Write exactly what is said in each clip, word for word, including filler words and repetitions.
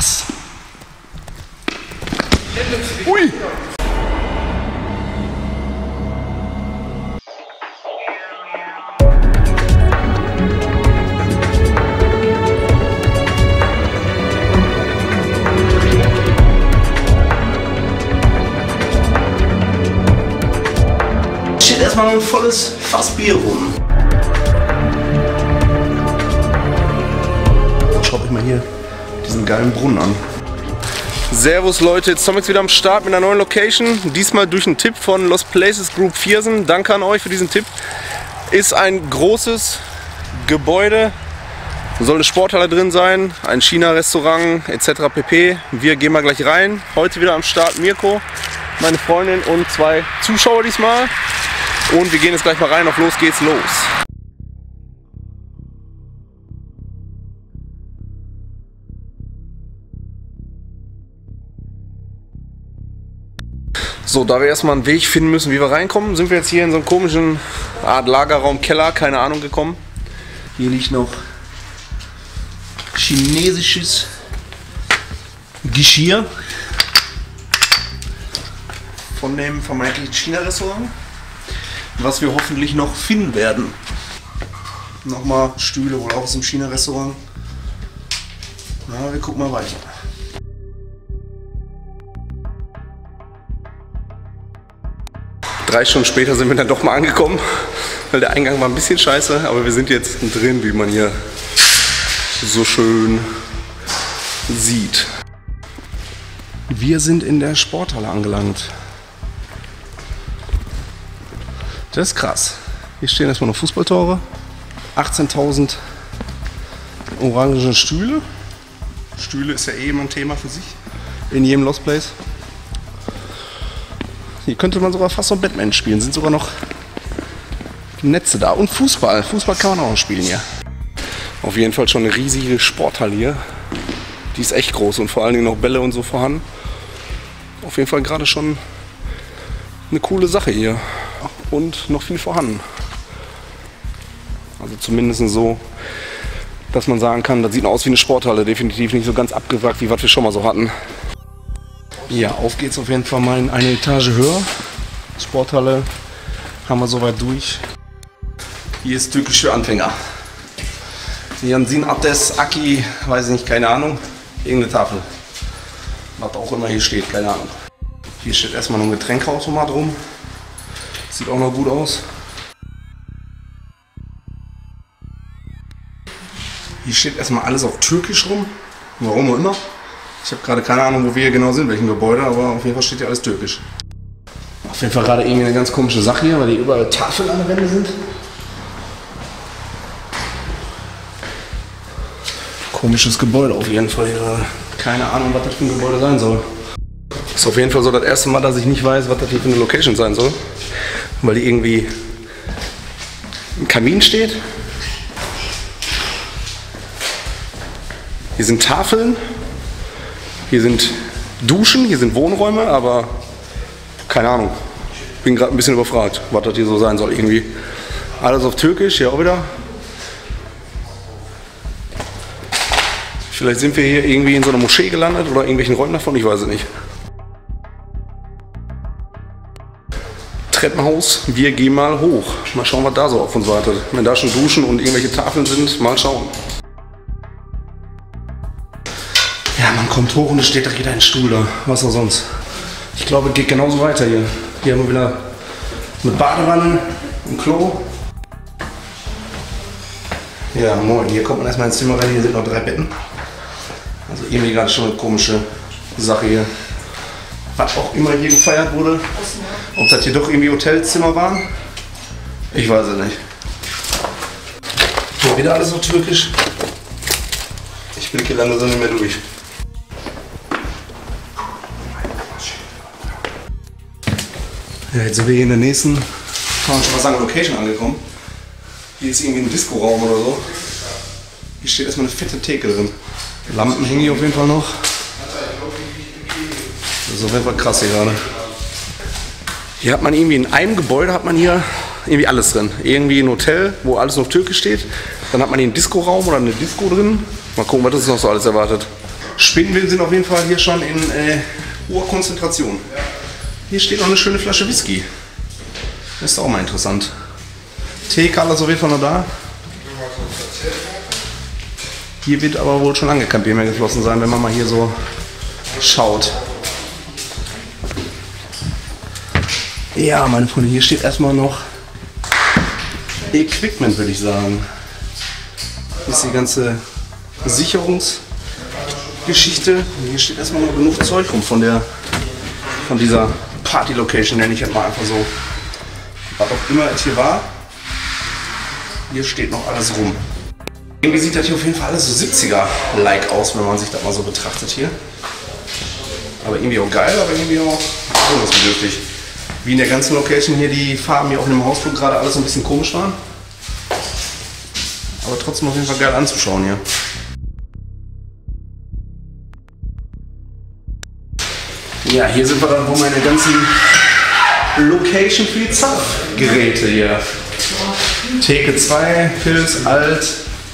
Krass. Ui. Steht erstmal ein volles Fass Bier rum. Schaut euch mal hier diesen geilen Brunnen an. Servus Leute, jetzt Tom jetzt wieder am Start mit einer neuen Location. Diesmal durch einen Tipp von Lost Places Group Viersen. Danke an euch für diesen Tipp. Ist ein großes Gebäude. Soll eine Sporthalle drin sein, ein China-Restaurant et cetera pp. Wir gehen mal gleich rein. Heute wieder am Start Mirko, meine Freundin und zwei Zuschauer diesmal. Und wir gehen jetzt gleich mal rein. Auf los geht's los. So, da wir erstmal einen Weg finden müssen, wie wir reinkommen, sind wir jetzt hier in so einem komischen Art Lagerraum, Keller, keine Ahnung, gekommen. Hier liegt noch chinesisches Geschirr von dem vermeintlichen China-Restaurant, was wir hoffentlich noch finden werden. Nochmal Stühle, wohl auch aus dem China-Restaurant. Na, wir gucken mal weiter. Drei Stunden später sind wir dann doch mal angekommen, weil der Eingang war ein bisschen scheiße, aber wir sind jetzt drin, wie man hier so schön sieht. Wir sind in der Sporthalle angelangt. Das ist krass. Hier stehen erstmal noch Fußballtore, achtzehntausend orange Stühle. Stühle ist ja eh immer ein Thema für sich in jedem Lost Place. Hier könnte man sogar fast so Batman spielen. Sind sogar noch Netze da. Und Fußball. Fußball kann man auch spielen hier. Auf jeden Fall schon eine riesige Sporthalle hier. Die ist echt groß und vor allen Dingen noch Bälle und so vorhanden. Auf jeden Fall gerade schon eine coole Sache hier. Und noch viel vorhanden. Also zumindest so, dass man sagen kann, das sieht aus wie eine Sporthalle. Definitiv nicht so ganz abgewrackt, wie was wir schon mal so hatten. Ja, auf geht's auf jeden Fall mal in eine Etage höher. Sporthalle haben wir soweit durch. Hier ist türkisch für Anfänger. Yansin Abdes, Aki, weiß ich nicht, keine Ahnung. Irgendeine Tafel. Was auch immer hier steht, keine Ahnung. Hier steht erstmal noch ein Getränkeautomat rum. Sieht auch noch gut aus. Hier steht erstmal alles auf Türkisch rum. Warum auch immer. Ich habe gerade keine Ahnung, wo wir hier genau sind, welchem Gebäude, aber auf jeden Fall steht hier alles türkisch. Auf jeden Fall gerade irgendwie eine ganz komische Sache hier, weil hier überall Tafeln an der Wände sind. Komisches Gebäude auf jeden Fall hier gerade. Keine Ahnung, was das für ein Gebäude sein soll. Ist auf jeden Fall so das erste Mal, dass ich nicht weiß, was das hier für eine Location sein soll. Weil hier irgendwie ein Kamin steht. Hier sind Tafeln. Hier sind Duschen, hier sind Wohnräume, aber keine Ahnung. Bin gerade ein bisschen überfragt, was das hier so sein soll irgendwie. Alles auf Türkisch, hier auch wieder. Vielleicht sind wir hier irgendwie in so einer Moschee gelandet oder irgendwelchen Räumen davon, ich weiß es nicht. Treppenhaus, wir gehen mal hoch. Mal schauen, was da so auf uns wartet. Wenn da schon Duschen und irgendwelche Tafeln sind, mal schauen. Ja, man kommt hoch und es steht da jeder ein Stuhl da. Was auch sonst. Ich glaube, es geht genauso weiter hier. Hier haben wir wieder mit Badewanne und Klo. Ja, moin. Hier kommt man erstmal ins Zimmer rein. Hier sind noch drei Betten. Also irgendwie gerade schon eine komische Sache hier. Was auch immer hier gefeiert wurde. Ob das hier doch irgendwie Hotelzimmer waren? Ich weiß es nicht. Hier wieder alles auf Türkisch. Ich blicke lange so nicht mehr durch. Ja, jetzt sind wir hier in der nächsten, kann man schon mal sagen, Location angekommen. Hier ist irgendwie ein Disco-Raum oder so. Hier steht erstmal eine fette Theke drin. Lampen hängen hier auf jeden Fall noch. Das ist auf jeden Fall krass hier gerade. Hier hat man irgendwie in einem Gebäude hat man hier irgendwie alles drin. Irgendwie ein Hotel, wo alles auf Türkisch steht. Dann hat man hier einen Disco-Raum oder eine Disco drin. Mal gucken, was das noch so alles erwartet. Spinnen sind auf jeden Fall hier schon in äh, hoher Konzentration. Hier steht noch eine schöne Flasche Whisky. Das ist auch mal interessant. Teekanne ist auf jeden Fall noch da. Hier wird aber wohl schon lange kein Bier mehr geflossen sein, wenn man mal hier so schaut. Ja, meine Freunde, hier steht erstmal noch Equipment, würde ich sagen. Hier ist die ganze Sicherungsgeschichte. Hier steht erstmal noch genug Zeug rum von der von dieser Party-Location, nenne ich jetzt mal einfach so. Was auch immer es hier war. Hier steht noch alles rum. Irgendwie sieht das hier auf jeden Fall alles so siebziger-like aus, wenn man sich das mal so betrachtet hier. Aber irgendwie auch geil, aber irgendwie auch besonders. Wie in der ganzen Location hier die Farben hier auch in dem Hausflug gerade alles so ein bisschen komisch waren. Aber trotzdem auf jeden Fall geil anzuschauen hier. Ja, hier sind wir dann, wo meine ganzen Location für die Zapfgeräte hier. Theke zwei, Pilz, Alt.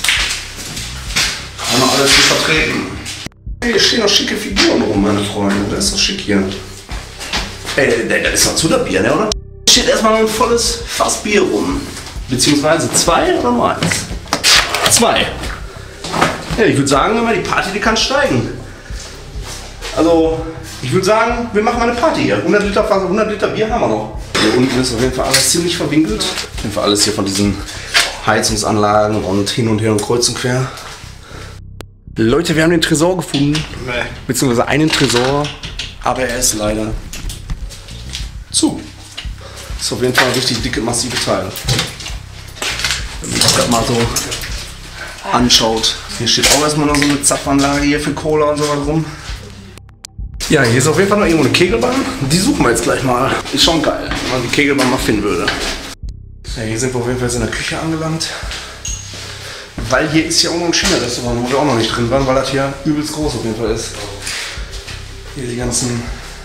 Auch noch alles hier vertreten. Hier stehen noch schicke Figuren rum, meine Freunde. Das ist doch schick hier. Ey, das ist doch zu der Bier, ne, oder? Hier steht erstmal ein volles Fass Bier rum. Beziehungsweise zwei oder nur eins? Zwei. Ja, ich würde sagen, die Party, die kann steigen. Also, ich würde sagen, wir machen mal eine Party hier. hundert Liter Fass, hundert Liter Bier haben wir noch. Hier unten ist auf jeden Fall alles ziemlich verwinkelt. Auf jeden Fall alles hier von diesen Heizungsanlagen und hin und her und kreuz und quer. Leute, wir haben den Tresor gefunden. Nee. Beziehungsweise einen Tresor, aber er ist leider zu. Ist auf jeden Fall ein richtig dicke, massive Teil. Wenn man sich das mal so anschaut. Hier steht auch erstmal noch so eine Zapfanlage hier für Cola und so was rum. Ja, hier ist auf jeden Fall noch irgendwo eine Kegelbahn. Die suchen wir jetzt gleich mal. Ist schon geil, wenn man die Kegelbahn mal finden würde. Ja, hier sind wir auf jeden Fall in der Küche angelangt. Weil hier ist ja auch noch ein China-Restaurant, wo wir auch noch nicht drin waren, weil das hier übelst groß auf jeden Fall ist. Hier die ganzen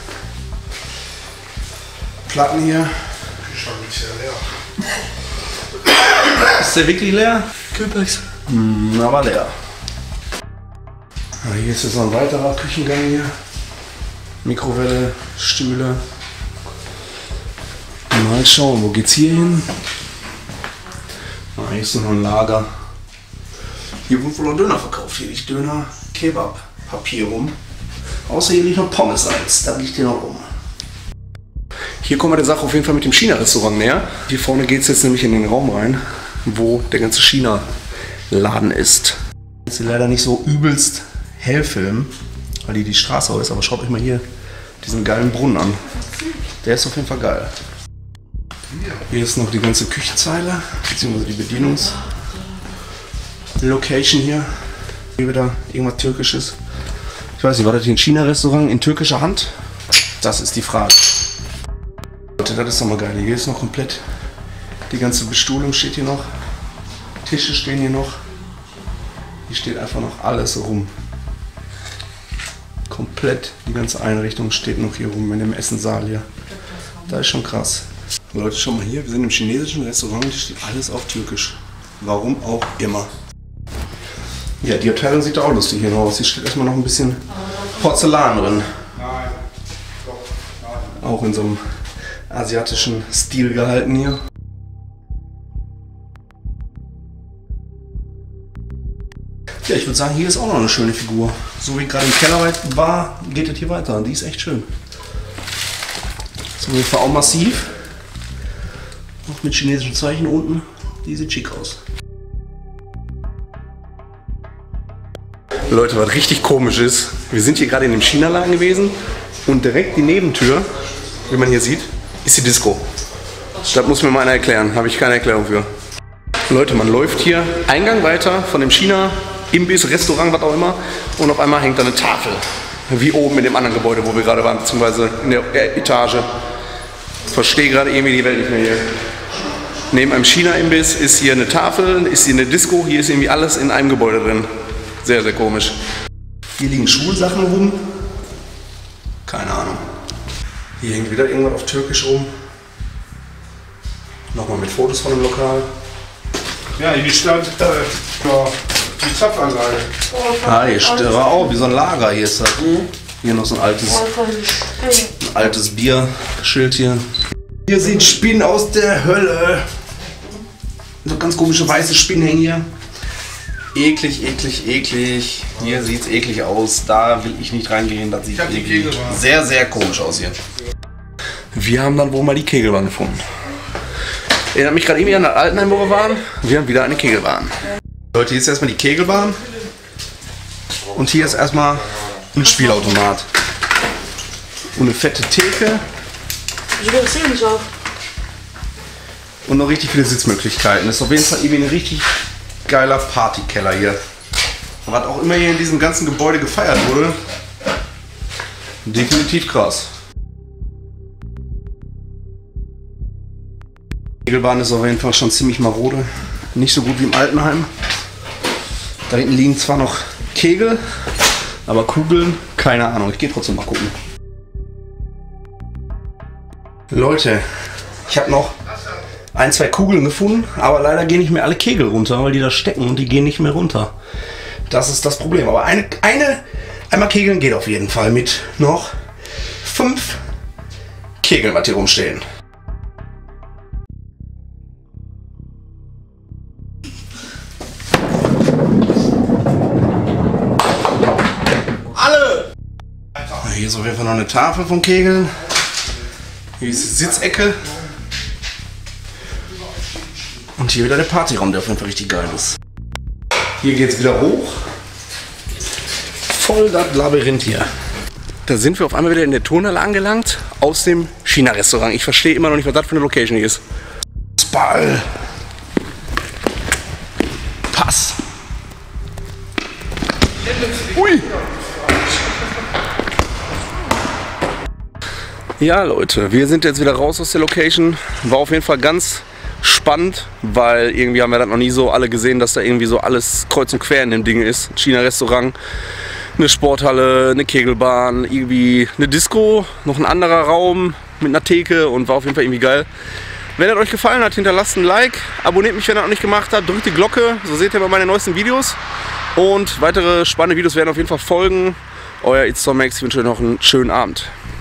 Platten hier. Schon sehr leer. Ist der wirklich leer? Kühlplex. Hm, aber leer. Ja, hier ist jetzt noch ein weiterer Küchengang hier. Mikrowelle, Stühle. Mal schauen, wo geht's hier hin? Ah, hier ist noch ein Lager. Hier wird wohl noch Döner verkauft. Hier liegt Döner, Kebab, Papier rum. Außer hier liegt noch Pommes-Salz. Da liegt hier noch rum. Hier kommen wir der Sache auf jeden Fall mit dem China-Restaurant näher. Hier vorne geht es jetzt nämlich in den Raum rein, wo der ganze China-Laden ist. Jetzt hier leider nicht so übelst hell filmen, weil die die Straße ist, aber schaut euch mal hier diesen geilen Brunnen an. Der ist auf jeden Fall geil. Hier ist noch die ganze Küchenzeile, beziehungsweise die Bedienungslocation hier. Hier wieder irgendwas Türkisches. Ich weiß nicht, war das hier ein China-Restaurant in türkischer Hand? Das ist die Frage. Leute, das ist doch mal geil. Hier ist noch komplett die ganze Bestuhlung steht hier noch. Tische stehen hier noch. Hier steht einfach noch alles rum. Komplett die ganze Einrichtung steht noch hier rum in dem Essenssaal hier. Da ist schon krass. Leute, schau mal hier, wir sind im chinesischen Restaurant, hier steht alles auf Türkisch. Warum auch immer. Ja, die Abteilung sieht auch lustig hier aus. Hier steht erstmal noch ein bisschen Porzellan drin. Auch in so einem asiatischen Stil gehalten hier. Ja, ich würde sagen, hier ist auch noch eine schöne Figur. So wie gerade im Keller war, geht es hier weiter. Die ist echt schön. So auf jeden Fall auch massiv. Auch mit chinesischen Zeichen unten. Die sieht schick aus. Leute, was richtig komisch ist, wir sind hier gerade in dem China-Laden gewesen und direkt die Nebentür, wie man hier sieht, ist die Disco. Das muss mir mal einer erklären, habe ich keine Erklärung für. Leute, man läuft hier Eingang weiter von dem China-Imbiss, Restaurant, was auch immer, und auf einmal hängt da eine Tafel. Wie oben in dem anderen Gebäude, wo wir gerade waren, beziehungsweise in der Etage. Ich verstehe gerade irgendwie die Welt nicht mehr hier. Neben einem China-Imbiss ist hier eine Tafel, ist hier eine Disco, hier ist irgendwie alles in einem Gebäude drin. Sehr, sehr komisch. Hier liegen Schulsachen rum. Keine Ahnung. Hier hängt wieder irgendwas auf Türkisch rum. Nochmal mit Fotos von dem Lokal. Ja, hier stand äh, ja, Die Zapfanlage. Ah, hier steht aber auch wie so ein Lager. Hier ist das. Hier noch so ein altes, ein altes Bierschild hier. Hier sieht Spinnen aus der Hölle. So ganz komische weiße Spinnen hängen hier. Eklig, eklig, eklig. Hier sieht's eklig aus. Da will ich nicht reingehen. Das sieht sehr, sehr komisch aus hier. Wir haben dann wohl mal die Kegelbahn gefunden. Erinnert mich gerade irgendwie an das Altenheim, wo wir waren. Wir haben wieder eine Kegelbahn. Leute, hier ist erstmal die Kegelbahn. Und hier ist erstmal ein Spielautomat. Und eine fette Theke. Und noch richtig viele Sitzmöglichkeiten. Das ist auf jeden Fall irgendwie ein richtig geiler Partykeller hier. Was auch immer hier in diesem ganzen Gebäude gefeiert wurde. Definitiv krass. Die Kegelbahn ist auf jeden Fall schon ziemlich marode. Nicht so gut wie im Altenheim. Da hinten liegen zwar noch Kegel, aber Kugeln, keine Ahnung. Ich gehe trotzdem mal gucken. Leute, ich habe noch ein, zwei Kugeln gefunden, aber leider gehen nicht mehr alle Kegel runter, weil die da stecken und die gehen nicht mehr runter. Das ist das Problem. Aber eine, eine einmal Kegeln geht auf jeden Fall mit noch fünf Kegeln, was hier rumstehen. Alle! Hier ist auf jeden Fall noch eine Tafel von Kegeln. Hier ist die Sitzecke. Und hier wieder der Partyraum, der auf jeden Fall richtig geil ist. Hier geht es wieder hoch. Voll das Labyrinth hier. Da sind wir auf einmal wieder in der Turnhalle angelangt. Aus dem China-Restaurant. Ich verstehe immer noch nicht, was das für eine Location hier ist. Ball. Pass. Ui. Ja Leute, wir sind jetzt wieder raus aus der Location. War auf jeden Fall ganz spannend, weil irgendwie haben wir das noch nie so alle gesehen, dass da irgendwie so alles kreuz und quer in dem Ding ist. Ein China-Restaurant, eine Sporthalle, eine Kegelbahn, irgendwie eine Disco, noch ein anderer Raum mit einer Theke und war auf jeden Fall irgendwie geil. Wenn es euch gefallen hat, hinterlasst ein Like, abonniert mich, wenn ihr das noch nicht gemacht habt, drückt die Glocke, so seht ihr immer meine neuesten Videos und weitere spannende Videos werden auf jeden Fall folgen. Euer It's Tom Max, ich wünsche euch noch einen schönen Abend.